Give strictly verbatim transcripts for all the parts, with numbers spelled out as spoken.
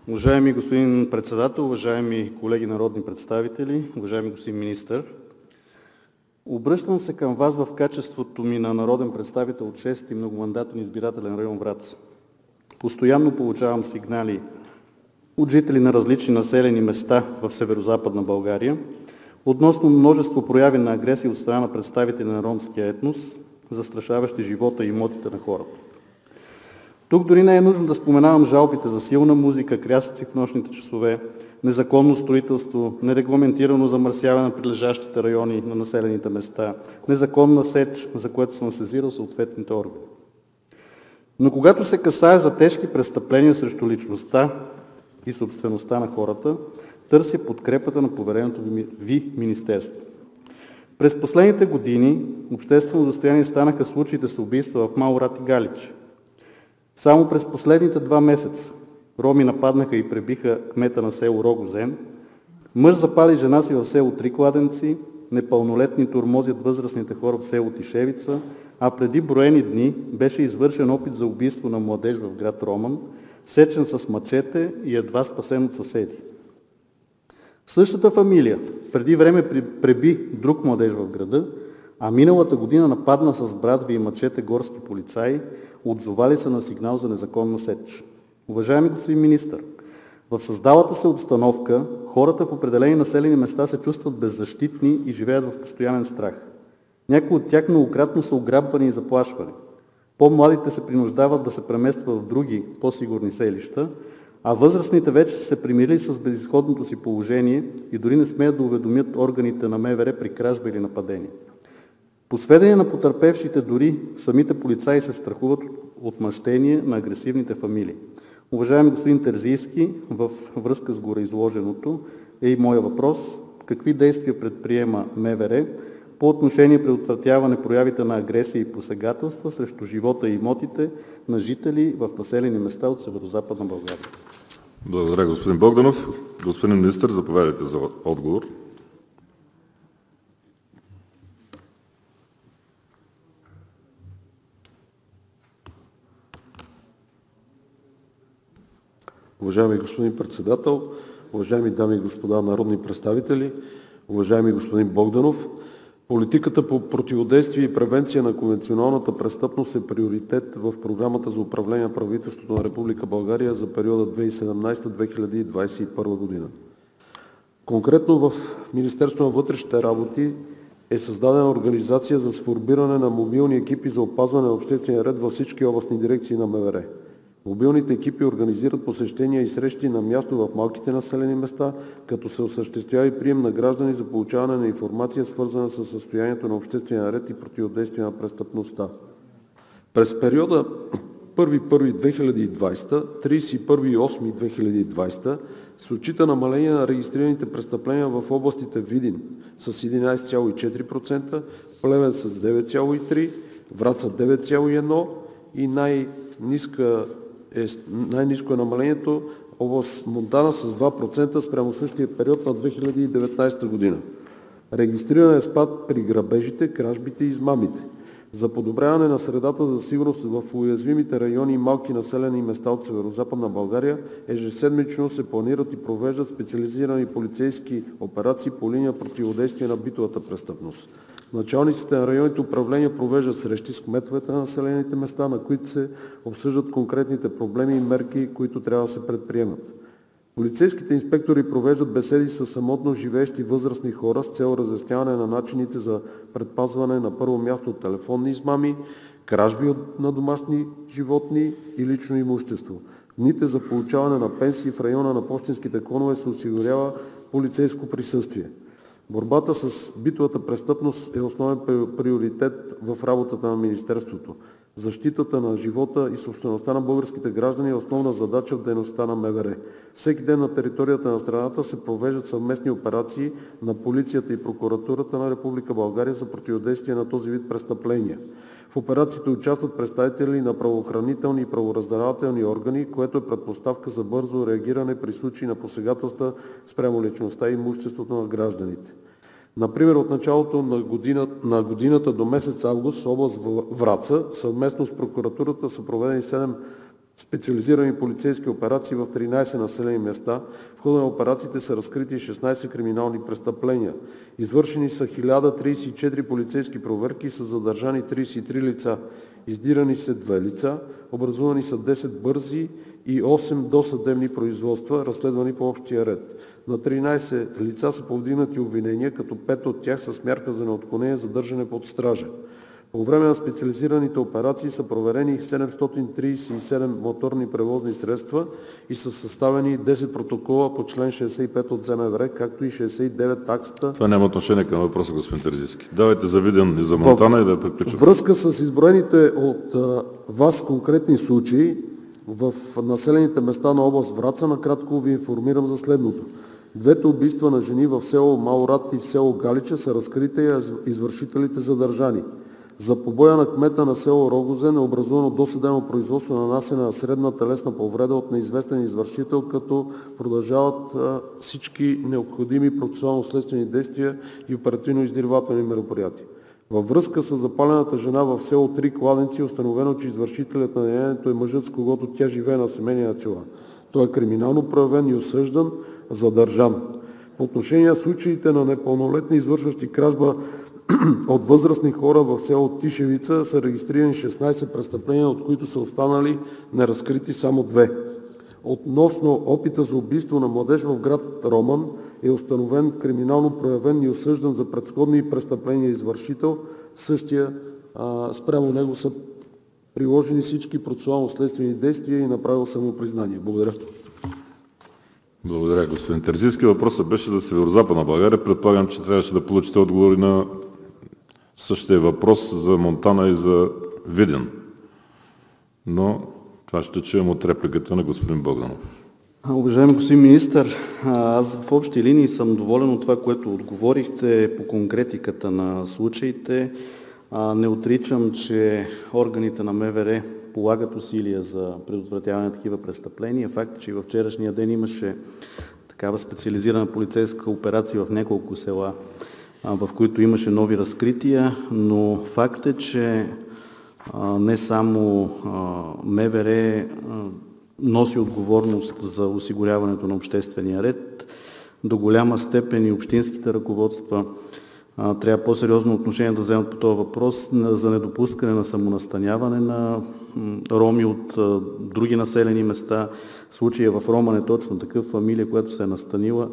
Уважаеми господин Председател, уважаеми колеги народни представители, уважаеми господин Министър! Обръщам се към Вас в качеството ми на народен представител от шести многомандатен избирателен район Враца. Постоянно получавам сигнали от жители на различни населени места в Северозападна България относно множество прояви на агресия от страна на представители на ромския етнос, застрашаващи живота и имотите на хората. Тук дори не е нужно да споменавам жалбите за силна музика, крясъци в нощните часове, незаконно строителство, нерегламентирано замърсяване на прилежащите райони на населените места, незаконна сеч, за което съм сезирал съответните органи. Но когато се касае за тежки престъпления срещу личността и собствеността на хората, търся подкрепата на повереното ви министерство. През последните години обществено достояние станаха случаите с убийства в Малорад и Галич. Само през последните два месеца роми нападнаха и пребиха кмета на село Рогозен, мъж запали жена си в село Трикладенци, непълнолетни тормозят възрастните хора в село Тишевица, а преди броени дни беше извършен опит за убийство на младеж в град Роман, сечен с мачете и едва спасен от съседи. Същата фамилия преди време преби друг младеж в града, а миналата година нападна с брадви и мачете горски полицаи, отзовали се на сигнал за незаконна сеч. Уважаеми господин Министър, в създалата се обстановка хората в определени населени места се чувстват беззащитни и живеят в постоянен страх. Някои от тях многократно са ограбвани и заплашвани. По-младите се принуждават да се преместват в други, по-сигурни селища, а възрастните вече са се примирили с безизходното си положение и дори не смеят да уведомят органите на МВР при кражба или нападение. По сведение на потърпевшите, дори самите полицаи се страхуват от мъщение на агресивните фамилии. Уважаеми господин Терзийски, във връзка с гореизложеното е и моя въпрос: какви действия предприема МВР по отношение предотвратяване проявите на агресия и посегателства срещу живота и имотите на жители в населени места от Северозападна България? Благодаря, господин Богданов. Господин Министър, заповядайте за отговор. Уважаеми господин Председател, уважаеми дами и господа народни представители, уважаеми господин Богданов! Политиката по противодействие и превенция на конвенционалната престъпност е приоритет в Програмата за управление на правителството на Република България за периода две хиляди и седемнадесета до две хиляди двадесет и първа година. Конкретно в Министерството на вътрешните работи е създадена организация за сформиране на мобилни екипи за опазване на обществения ред във всички областни дирекции на МВР. Мобилните екипи организират посещения и срещи на място в малките населени места, като се осъществява и прием на граждани за получаване на информация, свързана с състоянието на обществения ред и противодействие на престъпността. През периода първи януари две хиляди и двадесета – тридесет и първи август две хиляди и двадесета се отчита намаление на регистрираните престъпления в областите Видин с единадесет цяло и четири процента, Плевен с девет цяло и три процента, Враца девет цяло и едно процента и най-ниска Е, най-ниско е намалението област Монтана с два процента спрямо същия период на две хиляди и деветнадесета година. Регистриран е спад при грабежите, кражбите и измамите. За подобряване на средата за сигурност в уязвимите райони и малки населени места от Северозападна България ежеседмично се планират и провеждат специализирани полицейски операции по линия противодействие на битовата престъпност. Началниците на районните управления провеждат срещи с кметовете на населените места, на които се обсъждат конкретните проблеми и мерки, които трябва да се предприемат. Полицейските инспектори провеждат беседи с самотно живеещи възрастни хора с цел разясняване на начините за предпазване на първо място от телефонни измами, кражби на домашни животни и лично имущество. В дните за получаване на пенсии в района на пощенските клонове се осигурява полицейско присъствие. Борбата с битовата престъпност е основен приоритет в работата на Министерството. Защитата на живота и собствеността на българските граждани е основна задача в дейността на МВР. Всеки ден на територията на страната се провеждат съвместни операции на полицията и прокуратурата на Република България за противодействие на този вид престъпления. В операциите участват представители на правоохранителни и правораздавателни органи, което е предпоставка за бързо реагиране при случаи на посегателства спрямо личността и имуществото на гражданите. Например, от началото на годината, на годината до месец август област Враца съвместно с прокуратурата са проведени седем специализирани полицейски операции в тринадесет населени места. В хода на операциите са разкрити шестнадесет криминални престъпления. Извършени са хиляда тридесет и четири полицейски проверки и са задържани тридесет и три лица. Издирани са две лица, образувани са десет бързи и осем досъдебни производства, разследвани по общия ред. На тринадесет лица са повдигнати обвинения, като пет от тях са с мярка за неотклонение задържане под стража. По време на специализираните операции са проверени седемстотин тридесет и седем моторни превозни средства и са съставени десет протокола по член шейсет и пет от ЗМВР, както и шейсет и девет акта. Това няма отношение към въпроса, господин Терзийски. Давайте за Видин и за Монтана и да приключим. Връзка с изброените от а, вас конкретни случаи в населените места на област Враца, накратко ви информирам за следното. Двете убийства на жени в село Малорад и в село Галича са разкрити и извършителите задържани. За побоя на кмета на село Рогозен е образувано досъдебно производство на нанасяне на средна телесна повреда от неизвестен извършител, като продължават а, всички необходими процесуално-следствени действия и оперативно-издирвателни мероприятия. Във връзка с запалената жена в село Три кладенци е установено, че извършителят на деянието е мъжът, с когото тя живее на семейни начала. Той е криминално проявен и осъждан, задържан. По отношение на случаите на непълнолетни, извършващи кражба от възрастни хора в село Тишевица, са регистрирани шестнадесет престъпления, от които са останали неразкрити само две. Относно опита за убийство на младеж в град Роман е установен криминално проявен и осъждан за предсходни престъпления извършител. Същия а, спрямо него са приложени всички процесуално-следствени действия и направил самопризнание. Благодаря. Благодаря, господин Терзийски. Въпросът беше за Северозападна България. Предполагам, че трябваше да получите отговори на същия въпрос за Монтана и за Видин. Но това ще чуем от репликата на господин Богданов. Уважаеми господин министър, аз в общи линии съм доволен от това, което отговорихте по конкретиката на случаите. Не отричам, че органите на МВР полагат усилия за предотвратяване на такива престъпления. Факт е, че и във вчерашния ден имаше такава специализирана полицейска операция в няколко села, в които имаше нови разкрития, но факт е, че не само МВР носи отговорност за осигуряването на обществения ред, до голяма степен и общинските ръководства трябва по-сериозно отношение да вземат по този въпрос за недопускане на самонастаняване на роми от други населени места. Случая в Роман е точно такъв, фамилия, която се е настанила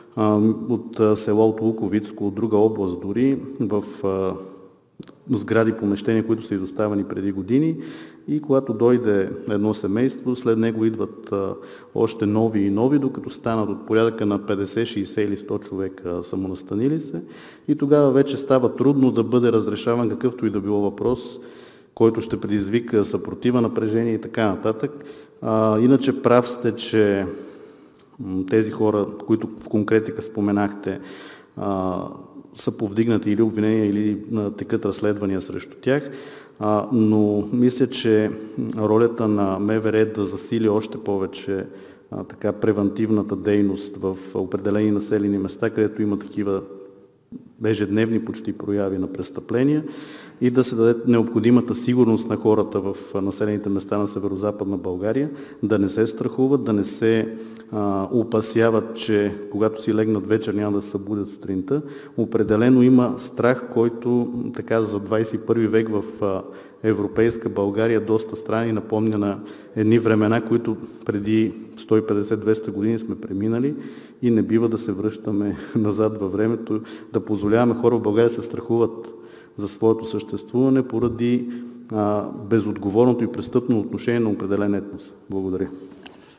от село от Луковицко, от друга област дори, в сгради, помещения, които са изоставени преди години, и когато дойде едно семейство, след него идват а, още нови и нови, докато станат от порядъка на петдесет, шейсет или сто човека самонастанили се, и тогава вече става трудно да бъде разрешаван какъвто и да било въпрос, който ще предизвика съпротива, напрежение и така нататък. А, иначе прав сте, че тези хора, които в конкретика споменахте, а, са повдигнати или обвинения, или текат разследвания срещу тях, а, но мисля, че ролята на МВР е да засили още повече а, така превантивната дейност в определени населени места, където има такива ежедневни почти прояви на престъпления, и да се даде необходимата сигурност на хората в населените места на Северозападна България, да не се страхуват, да не се а, опасяват, че когато си легнат вечер няма да се събудят сутринта. Определено има страх, който така за двадесет и първи век в а, европейска България доста странни напомня на едни времена, които преди сто и петдесет до двеста години сме преминали, и не бива да се връщаме назад във времето, да позволяваме хора в България да се страхуват за своето съществуване поради а, безотговорното и престъпно отношение на определен етнос. Благодаря.